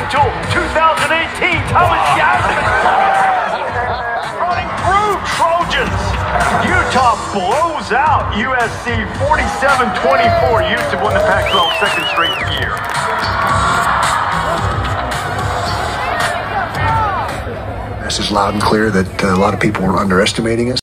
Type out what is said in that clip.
Angel 2018, Thomas Jasmine running through Trojans. Utah blows out USC 47-24. Used to win the Pac-12 second straight year. This is loud and clear that a lot of people were underestimating us.